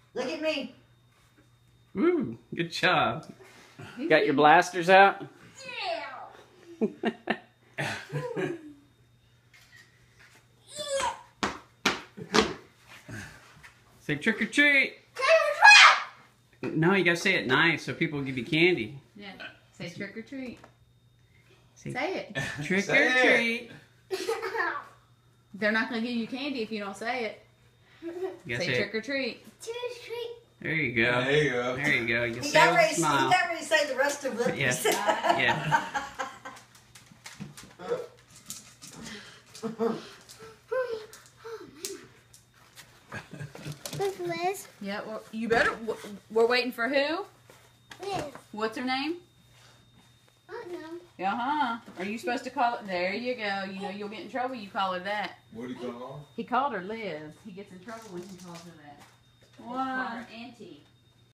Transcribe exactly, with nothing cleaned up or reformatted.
Look at me. Woo, good job. Got your blasters out? Yeah. Say trick or treat. No, you gotta say it nice so people will give you candy. Yeah. Say trick or treat. Say, Say it. Trick Say or it. treat. They're not gonna give you candy if you don't say it. You Say say trick or treat. Trick or treat. There you go. There you go. There you go. You He say got, with ready, a he smile. got ready to say the rest of it. Yeah. Yeah. Liz. Yeah, well, you better. We're waiting for who? Liz. What's her name? Oh no. Uh huh. Are you supposed to call it? There you go. You know you'll get in trouble. You call her that. What do you call her? He called her Liz. He gets in trouble when he calls her that.